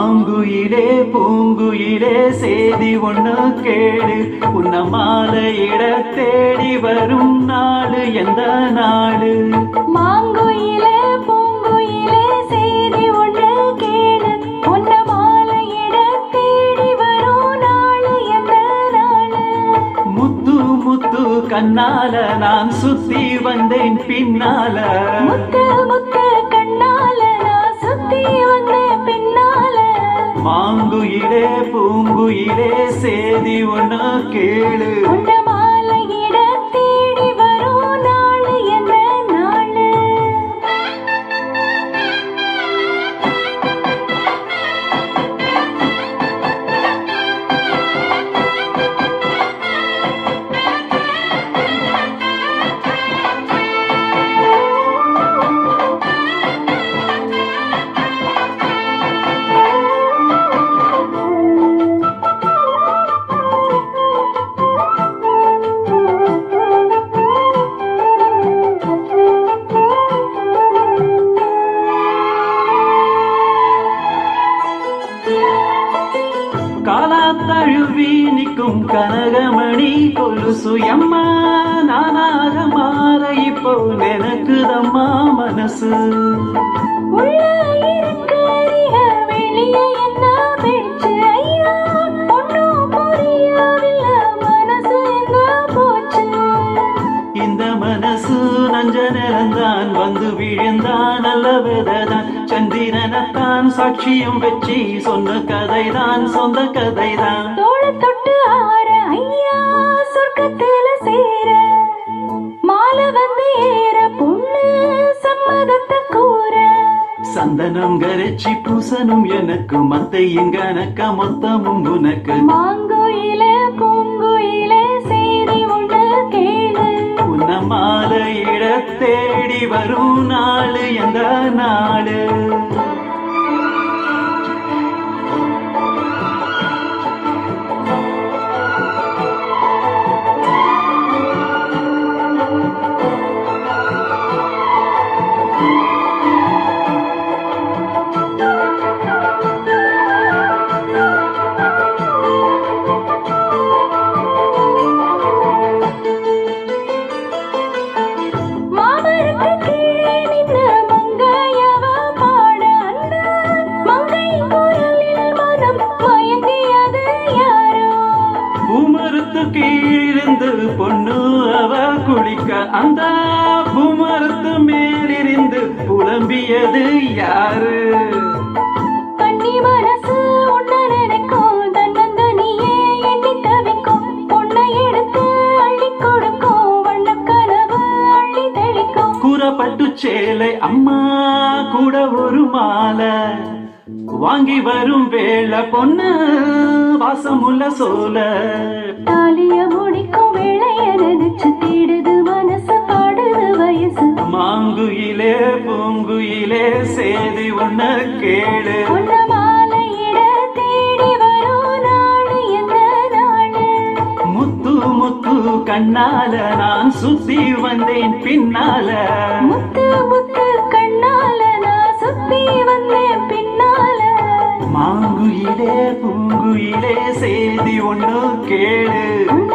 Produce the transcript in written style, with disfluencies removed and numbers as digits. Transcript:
மாங்குயிலே பூங்குயிலே சேதி ஒண்ணு கேளு, உன்ன மாலையிட தேடி வரும் நாடு எந்த நாடு? மாங்குயிலே பூங்குயிலே சேதி ஒண்ணு கேளு, உன்ன மாலையிட தேடி வரும் நாடு எந்த நாடு? முத்து முத்து கண்ணால நான் சுத்தி வந்தேன் பின்னால, முத்து முத்து கண்ணால நான் சுத்தி வந்தேன் பின்னால. மாங்குயிலே பூங்குயிலே சேதி ஒண்ணு கேளு, உன்ன மாலையிட தேடி வரும் நாடு எந்த நாடு? காலாத்தழுவி நிற்கும் கனகமணி கொலுசு எம்மா, நானாக மாற இப்போ எனக்குதம்மா மனசு. உள்ள இருக்கிறிய வெளியே என்ன பேச்சு ஐயா, ஒன்னும் புரியவில்லை மனசு என்ன போச்சு? இந்த மனசு நஞ்ச நிலந்தான் வந்து விழுந்தான், நல்ல விததான் சந்திரனத்தான் சாட்சியம் வச்சு சொன்ன கதைதான் சொந்த கதைதான். தோள தொட்டு ஆற ஐயா சொர்க்கத்துல சேர, மாலை வந்து ஏற பொண்ணு சம்மதத்தை கூற. சந்தனம் கரைச்சி பூசனும் எனக்கு, மத்தை எங்கனக்க மொத்தமும் உனக்கு. மாங்குயிலே பூங்குயிலே சேதி ஒண்ணு கேளு, உன்ன மாலையிட தேடி வரும் நாடு எந்த நாடு? கீழிருந்து பொண்ணு அவ குளிக்க, அந்த பூமரத்து மேலிருந்து புலம்பியது யாரு? கண்ணி மனசு உன்ன நினைக்கும், தன்னந்தனியே எண்ணி தவிக்கும், பொண்ணை எடுத்து அள்ளி கொடுக்கும், வண்ணக்கனவு அள்ளி தெளிக்கும். கூறப்பட்டு சேலை அம்மா கூட ஒரு மாலை வாங்கி வரும் வேளை பொண்ணு வாசமுள்ள சோல. தாலிய முடிக்கும் வேளைய நினைச்சு தேடுது மனசு, பாடுது வயசு. மாங்குயிலே பூங்குயிலே சேதி ஒண்ண கேளு, உன்ன மாலையிட தேடி வரும் நாடு எந்த நாடு? முத்து முத்து கண்ணால நான் சுத்தி வந்தேன் பின்னால, முத்து முத்து கண்ணால நான் சுத்தி வந்தேன் பின்னால. மாங்குயிலே பூங்குயிலே சேதி ஒண்ணு கேளு.